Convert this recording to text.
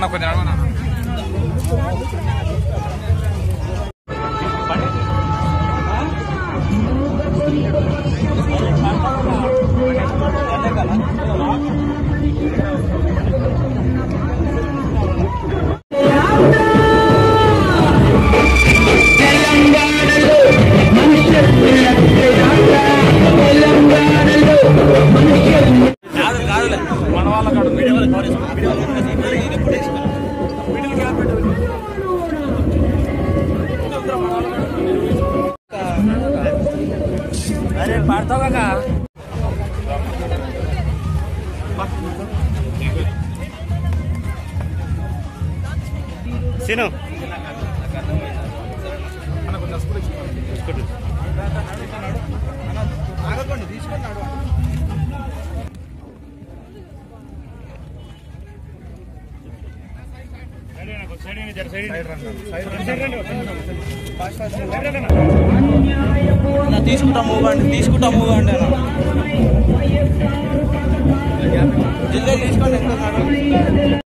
అన్న కొంచెం అడగనా మన వాళ్ళ కాదు మీడియా అరే పాడతావు కదా సీను తీసుకున్నాడు తీసుకుంటాము ఇవ్వండి జల్దీ తీసుకోండి.